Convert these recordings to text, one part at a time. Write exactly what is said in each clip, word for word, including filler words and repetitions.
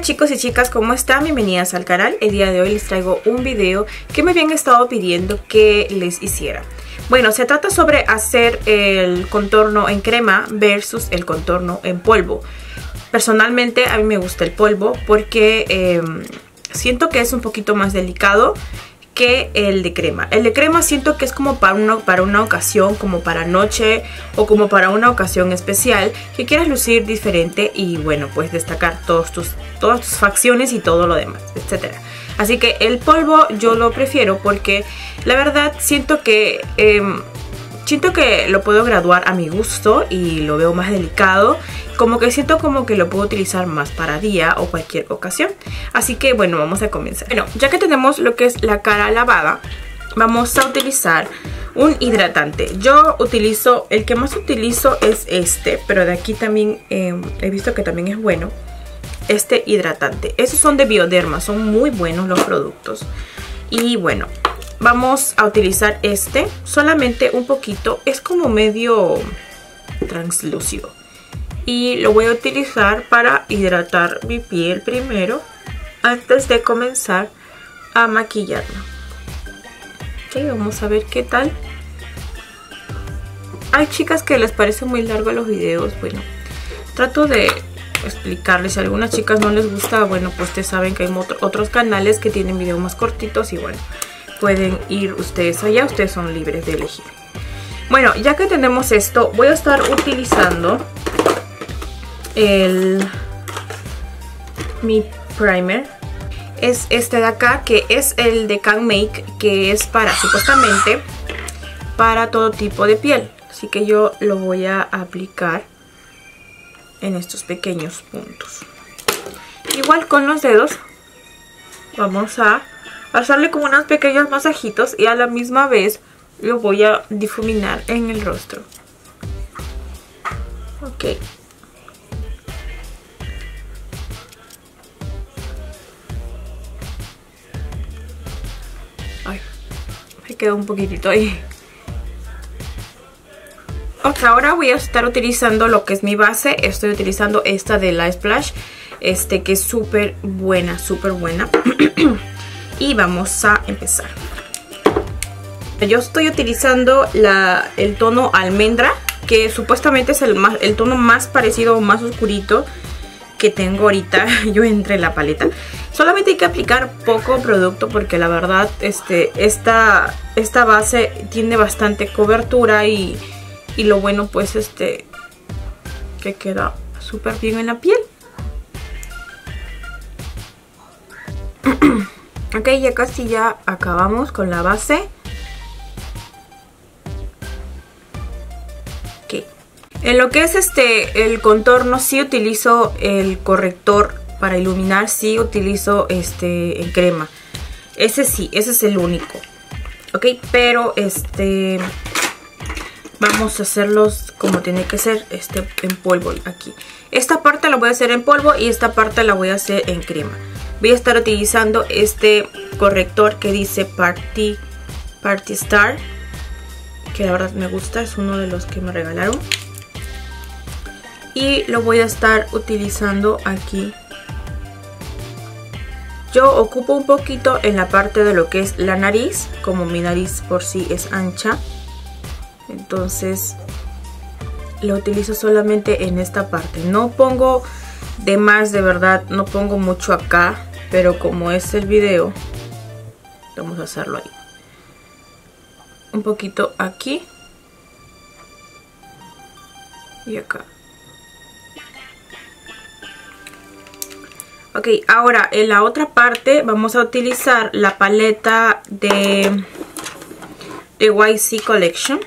chicos y chicas, ¿cómo están? Bienvenidas al canal. El día de hoy les traigo un video que me habían estado pidiendo que les hiciera. Bueno, se trata sobre hacer el contorno en crema versus el contorno en polvo. Personalmente a mí me gusta el polvo porque eh, siento que es un poquito más delicado que el de crema. El de crema siento que es como para una, para una ocasión, como para noche o como para una ocasión especial que quieras lucir diferente y bueno, pues destacar todos tus, todas tus facciones y todo lo demás, etcétera. Así que el polvo yo lo prefiero porque la verdad siento que eh, siento que lo puedo graduar a mi gusto y lo veo más delicado. Como que siento como que lo puedo utilizar más para día o cualquier ocasión. Así que bueno, vamos a comenzar. Bueno, ya que tenemos lo que es la cara lavada, vamos a utilizar un hidratante. Yo utilizo, el que más utilizo es este, pero de aquí también eh, he visto que también es bueno. Este hidratante. Esos son de Bioderma, son muy buenos los productos. Y bueno, vamos a utilizar este, solamente un poquito, es como medio translúcido. Y lo voy a utilizar para hidratar mi piel primero, antes de comenzar a maquillarla. Ok, vamos a ver qué tal. Hay chicas que les parece muy largo los videos, bueno, trato de explicarles. Si a algunas chicas no les gusta, bueno, pues ustedes saben que hay otros canales que tienen videos más cortitos y bueno, pueden ir ustedes allá, ustedes son libres de elegir. Bueno, ya que tenemos esto, voy a estar utilizando el mi primer. Es este de acá, que es el de Can Make, que es para, supuestamente, para todo tipo de piel. Así que yo lo voy a aplicar en estos pequeños puntos. Igual con los dedos vamos a hacerle como unos pequeños masajitos y a la misma vez lo voy a difuminar en el rostro. Ok. Ay, me quedó un poquitito ahí. Ok, ahora voy a estar utilizando lo que es mi base. Estoy utilizando esta de la Splash, este que es súper buena, súper buena. Y vamos a empezar. Yo estoy utilizando la, el tono almendra, que supuestamente es el, más, el tono más parecido o más oscurito que tengo ahorita yo entre la paleta. Solamente hay que aplicar poco producto porque la verdad este, esta, esta base tiene bastante cobertura y... Y lo bueno pues este que queda súper bien en la piel. Ok, ya casi ya acabamos con la base. Ok. En lo que es este el contorno sí utilizo el corrector para iluminar, sí utilizo este en crema. Ese sí, ese es el único. Ok, pero este... vamos a hacerlos como tiene que ser, este en polvo aquí. Esta parte la voy a hacer en polvo y esta parte la voy a hacer en crema. Voy a estar utilizando este corrector que dice Party, Party Star, que la verdad me gusta, es uno de los que me regalaron. Y lo voy a estar utilizando aquí. Yo ocupo un poquito en la parte de lo que es la nariz, como mi nariz por sí es ancha. Entonces lo utilizo solamente en esta parte. No pongo de más, de verdad, no pongo mucho acá, pero como es el video, vamos a hacerlo ahí. Un poquito aquí y acá. Ok, ahora en la otra parte vamos a utilizar la paleta de, de Y C Collection.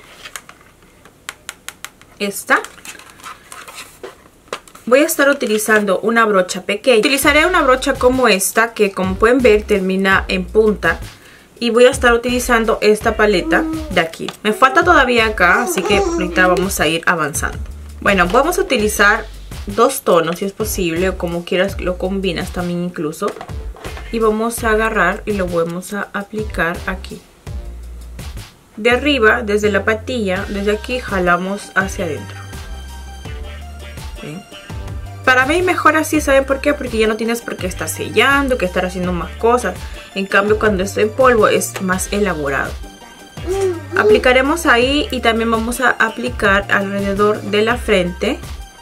Esta. Voy a estar utilizando una brocha pequeña. Utilizaré una brocha como esta, que como pueden ver termina en punta. Y voy a estar utilizando esta paleta de aquí. Me falta todavía acá, así que ahorita vamos a ir avanzando. Bueno, vamos a utilizar dos tonos si es posible, o como quieras lo combinas también incluso. Y vamos a agarrar y lo vamos a aplicar aquí. De arriba, desde la patilla, desde aquí jalamos hacia adentro. ¿Ven? para mí mejor así, ¿saben por qué? Porque ya no tienes por qué estar sellando, que estar haciendo más cosas. En cambio, cuando está en polvo es más elaborado. Aplicaremos ahí y también vamos a aplicar alrededor de la frente.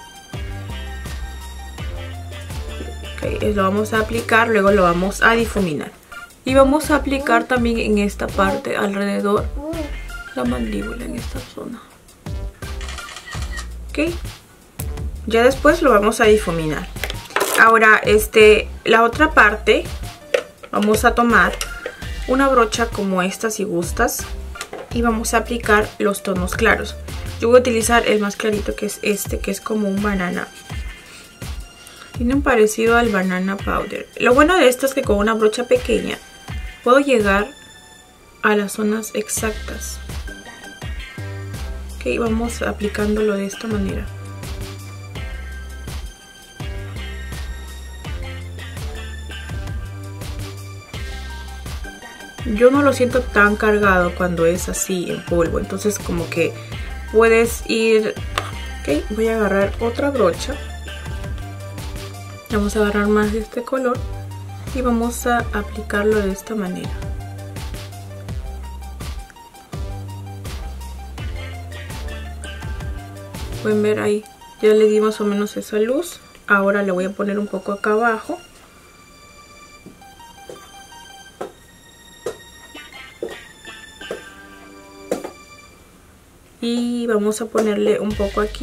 Okay, lo vamos a aplicar, luego lo vamos a difuminar. Y vamos a aplicar también en esta parte alrededor la mandíbula, en esta zona. Ok. Ya después lo vamos a difuminar. Ahora, este, la otra parte, vamos a tomar una brocha como esta si gustas. Y vamos a aplicar los tonos claros. Yo voy a utilizar el más clarito, que es este, que es como un banana. Tiene un parecido al banana powder. Lo bueno de esto es que con una brocha pequeña puedo llegar a las zonas exactas. Ok, vamos aplicándolo de esta manera. Yo no lo siento tan cargado cuando es así en polvo, entonces como que puedes ir... Ok, voy a agarrar otra brocha. Vamos a agarrar más de este color y vamos a aplicarlo de esta manera. Pueden ver ahí, ya le di más o menos esa luz. Ahora le voy a poner un poco acá abajo. Y vamos a ponerle un poco aquí.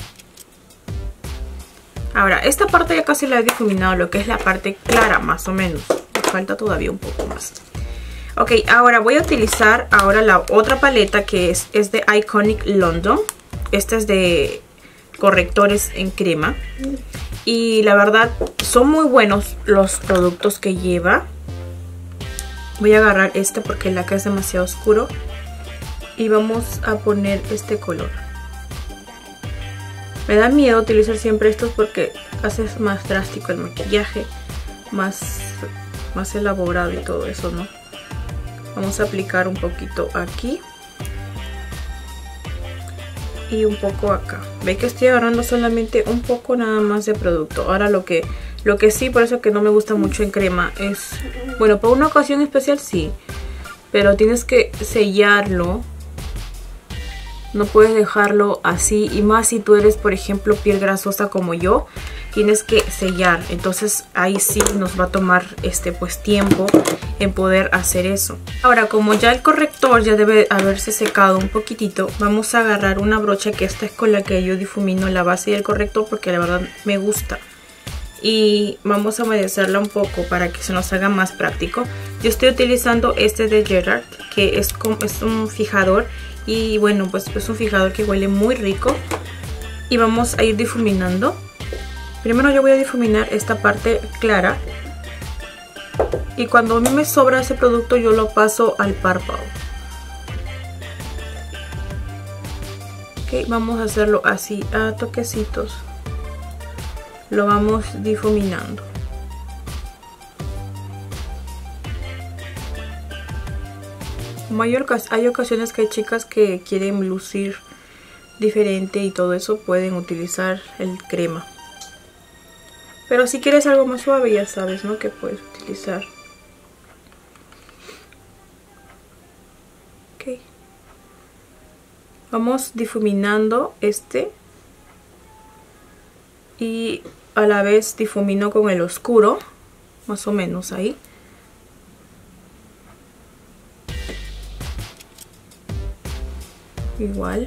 Ahora, esta parte ya casi la he difuminado, lo que es la parte clara más o menos. Me falta todavía un poco más. Ok, ahora voy a utilizar ahora la otra paleta que es, es de Iconic London. Esta es de correctores en crema. Y la verdad son muy buenos los productos que lleva. Voy a agarrar este porque el acá es demasiado oscuro. Y vamos a poner este color. Me da miedo utilizar siempre estos porque hace más drástico el maquillaje, más, más elaborado y todo eso, ¿no? Vamos a aplicar un poquito aquí y un poco acá. Ve que estoy agarrando solamente un poco nada más de producto. Ahora lo que, lo que sí, por eso que no me gusta mucho en crema es... Bueno, para una ocasión especial sí, pero tienes que sellarlo. No puedes dejarlo así, y más si tú eres, por ejemplo, piel grasosa como yo, tienes que sellar. Entonces ahí sí nos va a tomar este pues tiempo en poder hacer eso. Ahora, como ya el corrector ya debe haberse secado un poquitito, vamos a agarrar una brocha, que esta es con la que yo difumino la base y el corrector porque la verdad me gusta. Y vamos a humedecerla un poco para que se nos haga más práctico. Yo estoy utilizando este de Gerard, que es, como, es un fijador. Y bueno, pues es un fijador que huele muy rico. Y vamos a ir difuminando. Primero yo voy a difuminar esta parte clara. Y cuando a mí me sobra ese producto yo lo paso al párpado. Ok, vamos a hacerlo así, a toquecitos. Lo vamos difuminando. Mayor, hay ocasiones que hay chicas que quieren lucir diferente y todo eso, pueden utilizar el crema. Pero si quieres algo más suave, ya sabes, ¿no? Que puedes utilizar. Ok. Vamos difuminando este. Y a la vez difumino con el oscuro, más o menos ahí. Igual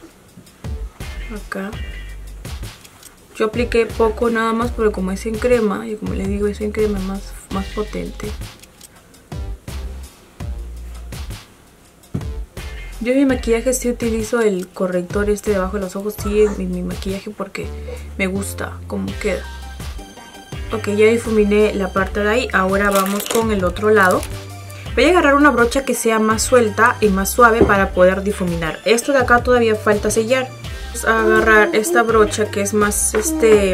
acá yo apliqué poco nada más, pero como es en crema, y como les digo, es en crema más, más potente. Yo en mi maquillaje sí utilizo el corrector este debajo de los ojos, sí, en mi, mi maquillaje, porque me gusta cómo queda. Ok, ya difuminé la parte de ahí. Ahora vamos con el otro lado. Voy a agarrar una brocha que sea más suelta y más suave para poder difuminar. Esto de acá todavía falta sellar. Vamos a agarrar esta brocha que es más, este...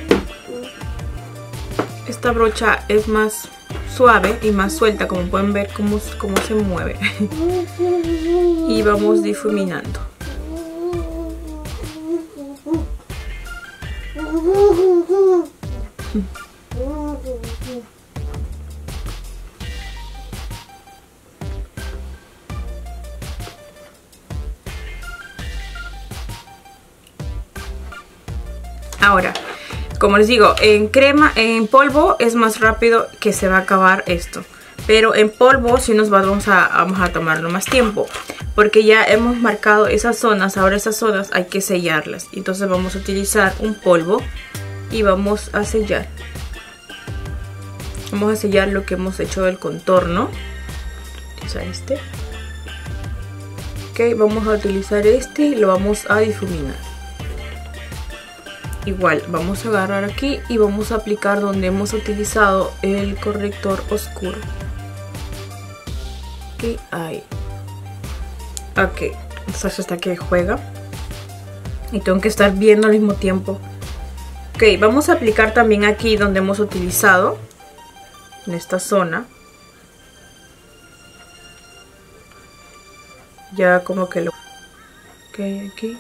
Esta brocha es más suave y más suelta, como pueden ver cómo, cómo se mueve. Y vamos difuminando. Ahora, como les digo, en crema, en polvo es más rápido que se va a acabar esto. Pero en polvo sí nos vamos a, vamos a tomarlo más tiempo. Porque ya hemos marcado esas zonas. Ahora esas zonas hay que sellarlas. Entonces vamos a utilizar un polvo y vamos a sellar. Vamos a sellar lo que hemos hecho del contorno. Utilizar este. Ok, vamos a utilizar este y lo vamos a difuminar. Igual vamos a agarrar aquí y vamos a aplicar donde hemos utilizado el corrector oscuro. Ok, ahí. Ok, entonces hasta que juega. Y tengo que estar viendo al mismo tiempo. Ok, vamos a aplicar también aquí donde hemos utilizado. En esta zona. Ya como que lo... Ok, aquí.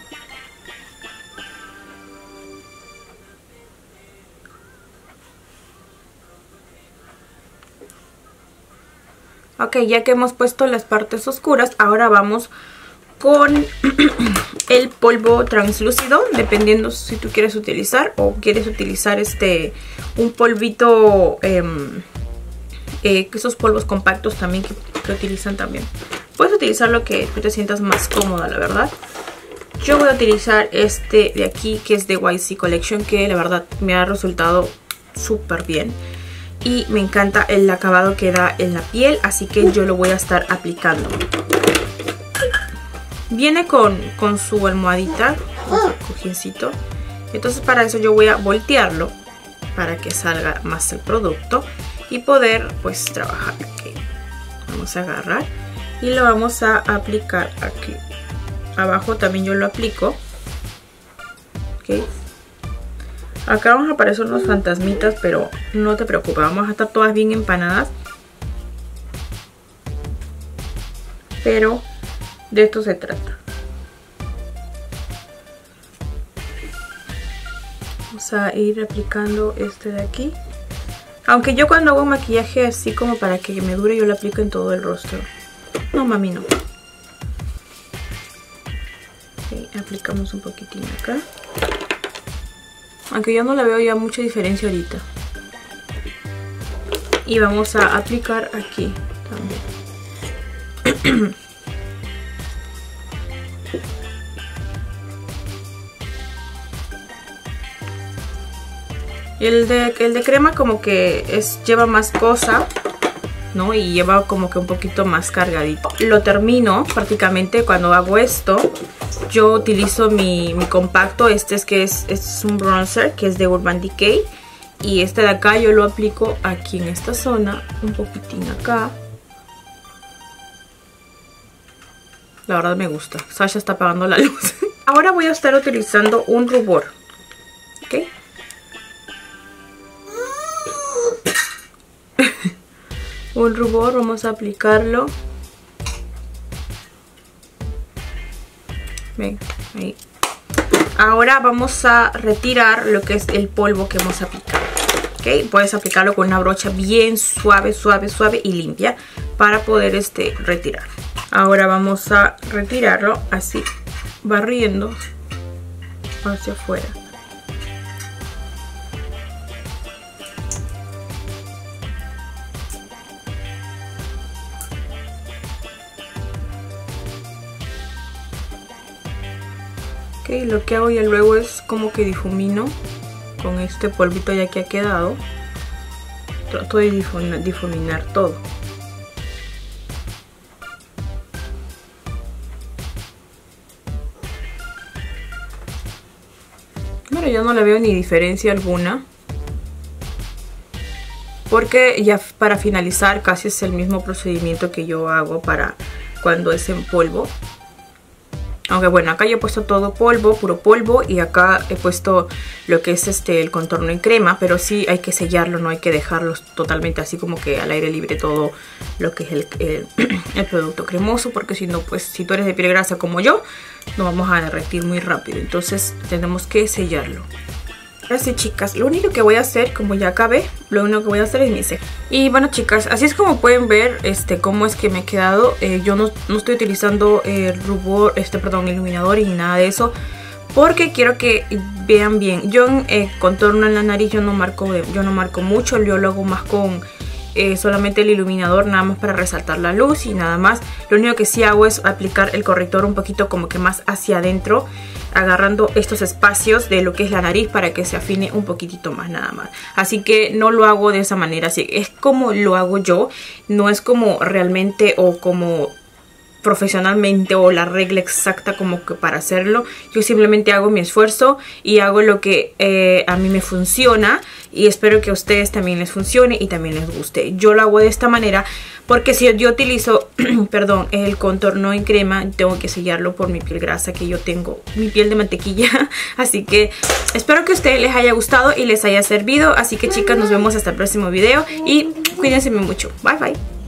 Ok, ya que hemos puesto las partes oscuras, ahora vamos con el polvo translúcido, dependiendo si tú quieres utilizar o quieres utilizar este un polvito, eh, eh, esos polvos compactos también que, que utilizan también. Puedes utilizar lo que tú te sientas más cómoda, la verdad. Yo voy a utilizar este de aquí, que es de Y C Collection, que la verdad me ha resultado súper bien. Y me encanta el acabado que da en la piel, así que yo lo voy a estar aplicando. Viene con, con su almohadita, con su cojines. Entonces para eso yo voy a voltearlo para que salga más el producto y poder pues trabajar. Okay. Vamos a agarrar y lo vamos a aplicar aquí. Abajo también yo lo aplico. Okay. Acá vamos a aparecer unos fantasmitas, pero no te preocupes, vamos a estar todas bien empanadas. Pero de esto se trata. Vamos a ir aplicando este de aquí. Aunque yo cuando hago maquillaje así como para que me dure, yo lo aplico en todo el rostro. No, mami, no. Okay, aplicamos un poquitín acá. Aunque yo no la veo ya mucha diferencia ahorita. Y vamos a aplicar aquí también. El de, el de crema como que es, lleva más cosa, ¿no? Y lleva como que un poquito más cargadito. Lo termino prácticamente cuando hago esto. Yo utilizo mi, mi compacto, este es que es, es un bronzer que es de Urban Decay. Y este de acá yo lo aplico aquí en esta zona, un poquitín acá. La verdad me gusta. Sasha está apagando la luz. Ahora voy a estar utilizando un rubor. ¿Ok? Un rubor, vamos a aplicarlo. Ven, ahí. Ahora vamos a retirar lo que es el polvo que hemos aplicado. ¿Ok? Puedes aplicarlo con una brocha bien suave, suave, suave y limpia para poder este, retirar. Ahora vamos a retirarlo así, barriendo hacia afuera. Ok, lo que hago ya luego es como que difumino con este polvito ya que ha quedado. Trato de difuminar, difuminar todo. Bueno, yo no le veo ni diferencia alguna. Porque ya para finalizar casi es el mismo procedimiento que yo hago para cuando es en polvo. Aunque bueno, acá yo he puesto todo polvo, puro polvo. Y acá he puesto lo que es este el contorno en crema. Pero sí hay que sellarlo, no hay que dejarlo totalmente así como que al aire libre todo lo que es el, el, el producto cremoso. Porque si no, pues si tú eres de piel grasa como yo, nos vamos a derretir muy rápido. Entonces tenemos que sellarlo. Ahora sí, chicas, lo único que voy a hacer, como ya acabé, lo único que voy a hacer es mi ceja. Y bueno, chicas, así es como pueden ver este cómo es que me he quedado. Eh, yo no, no estoy utilizando eh, rubor, este, perdón, iluminador y nada de eso, porque quiero que vean bien. Yo en eh, contorno en la nariz yo no marco, yo no marco mucho, yo lo hago más con eh, solamente el iluminador, nada más para resaltar la luz y nada más. Lo único que sí hago es aplicar el corrector un poquito como que más hacia adentro, agarrando estos espacios de lo que es la nariz para que se afine un poquitito más, nada más. Así que no lo hago de esa manera, así es como lo hago yo, no es como realmente o como profesionalmente o la regla exacta como que para hacerlo. Yo simplemente hago mi esfuerzo y hago lo que eh, a mí me funciona, y espero que a ustedes también les funcione y también les guste. Yo lo hago de esta manera porque si yo utilizo perdón, el contorno en crema, tengo que sellarlo por mi piel grasa, que yo tengo mi piel de mantequilla. Así que espero que a ustedes les haya gustado y les haya servido. Así que chicas, nos vemos hasta el próximo video y cuídense mucho. Bye bye.